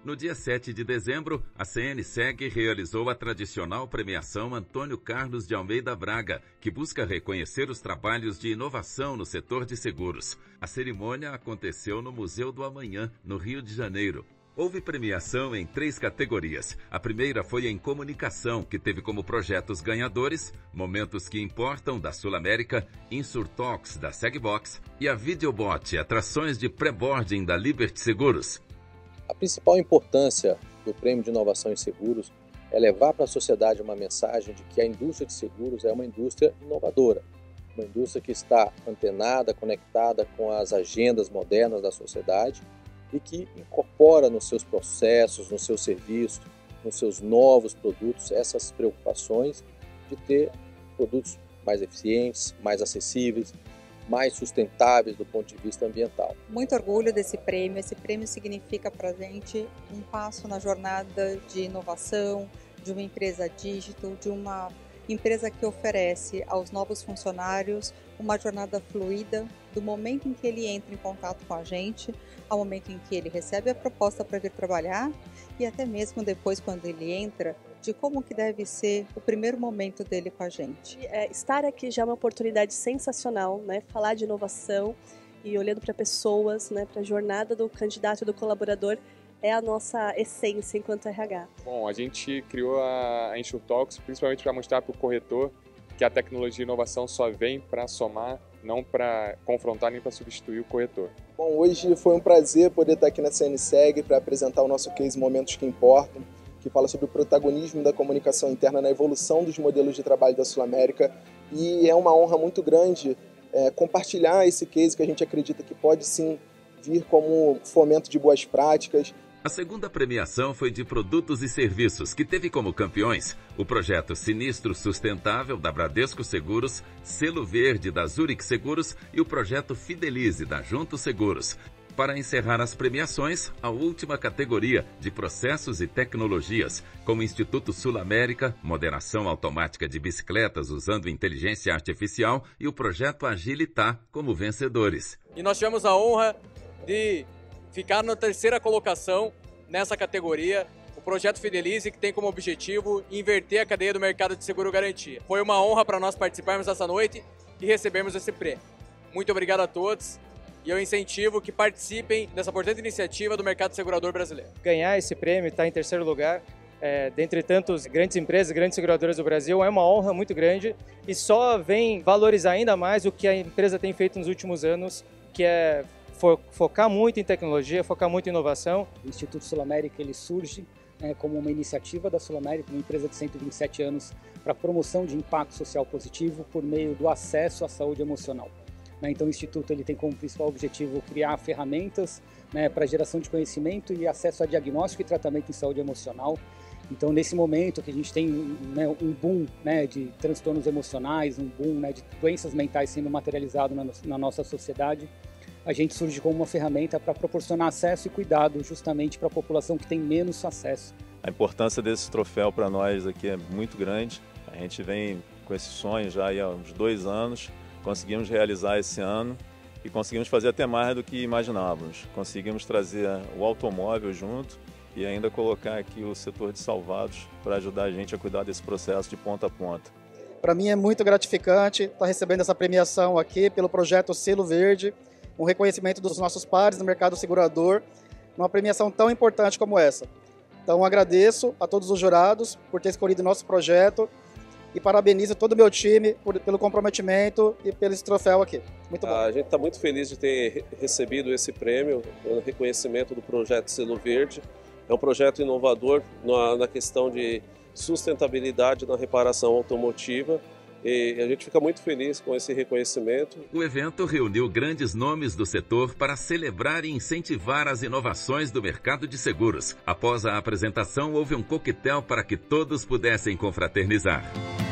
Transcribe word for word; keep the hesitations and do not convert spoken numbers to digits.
No dia sete de dezembro, a C N S E G realizou a tradicional premiação Antônio Carlos de Almeida Braga, que busca reconhecer os trabalhos de inovação no setor de seguros. A cerimônia aconteceu no Museu do Amanhã, no Rio de Janeiro. Houve premiação em três categorias. A primeira foi em comunicação, que teve como projetos ganhadores Momentos que Importam, da Sul América, Insurtalks, da Segbox, e a Videobot, atrações de pré-boarding da Liberty Seguros. A principal importância do Prêmio de Inovação em Seguros é levar para a sociedade uma mensagem de que a indústria de seguros é uma indústria inovadora, uma indústria que está antenada, conectada com as agendas modernas da sociedade e que incorpora nos seus processos, nos seus serviços, nos seus novos produtos, essas preocupações de ter produtos mais eficientes, mais acessíveis, mais sustentáveis do ponto de vista ambiental. Muito orgulho desse prêmio. Esse prêmio significa para a gente um passo na jornada de inovação, de uma empresa digital, de uma empresa que oferece aos novos funcionários uma jornada fluida do momento em que ele entra em contato com a gente, ao momento em que ele recebe a proposta para vir trabalhar e até mesmo depois, quando ele entra, de como que deve ser o primeiro momento dele com a gente. É, estar aqui já é uma oportunidade sensacional, né? Falar de inovação e olhando para pessoas, né? Para a jornada do candidato e do colaborador é a nossa essência enquanto R H. Bom, a gente criou a Insurtalks principalmente para mostrar para o corretor que a tecnologia e inovação só vem para somar, não para confrontar nem para substituir o corretor. Bom, hoje foi um prazer poder estar aqui na C N S E G para apresentar o nosso case Momentos que Importam, que fala sobre o protagonismo da comunicação interna na evolução dos modelos de trabalho da Sul América, e é uma honra muito grande é, compartilhar esse case que a gente acredita que pode sim vir como fomento de boas práticas. A segunda premiação foi de produtos e serviços, que teve como campeões o projeto Sinistro Sustentável, da Bradesco Seguros, Selo Verde, da Zurich Seguros e o projeto Fidelize, da Junto Seguros. Para encerrar as premiações, a última categoria de processos e tecnologias, como o Instituto Sul América, moderação automática de bicicletas usando inteligência artificial e o projeto Agilitar como vencedores. E nós tivemos a honra de ficar na terceira colocação nessa categoria, o projeto Fidelize, que tem como objetivo inverter a cadeia do mercado de seguro garantia. Foi uma honra para nós participarmos essa noite e recebermos esse prêmio. Muito obrigado a todos. E eu incentivo que participem dessa importante iniciativa do mercado segurador brasileiro. Ganhar esse prêmio, estar em terceiro lugar, é, dentre tantas grandes empresas, grandes seguradoras do Brasil, é uma honra muito grande e só vem valorizar ainda mais o que a empresa tem feito nos últimos anos, que é fo focar muito em tecnologia, focar muito em inovação. O Instituto Sul América ele surge é, como uma iniciativa da Sul América, uma empresa de cento e vinte e sete anos, para promoção de impacto social positivo por meio do acesso à saúde emocional. Então o Instituto ele tem como principal objetivo criar ferramentas, né, para geração de conhecimento e acesso a diagnóstico e tratamento em saúde emocional. Então nesse momento que a gente tem, né, um boom, né, de transtornos emocionais, um boom, né, de doenças mentais sendo materializado na, na nossa sociedade, a gente surge como uma ferramenta para proporcionar acesso e cuidado justamente para a população que tem menos acesso. A importância desse troféu para nós aqui é muito grande. A gente vem com esse sonho já há uns dois anos. Conseguimos realizar esse ano e conseguimos fazer até mais do que imaginávamos. Conseguimos trazer o automóvel junto e ainda colocar aqui o setor de salvados para ajudar a gente a cuidar desse processo de ponta a ponta. Para mim é muito gratificante estar recebendo essa premiação aqui pelo projeto Selo Verde, um reconhecimento dos nossos pares no mercado segurador, numa premiação tão importante como essa. Então agradeço a todos os jurados por ter escolhido o nosso projeto e parabenizo todo o meu time por, pelo comprometimento e pelo esse troféu aqui. Muito bom. A gente está muito feliz de ter recebido esse prêmio, o reconhecimento do projeto Selo Verde. É um projeto inovador na, na questão de sustentabilidade na reparação automotiva. E a gente fica muito feliz com esse reconhecimento. O evento reuniu grandes nomes do setor para celebrar e incentivar as inovações do mercado de seguros. Após a apresentação, houve um coquetel para que todos pudessem confraternizar.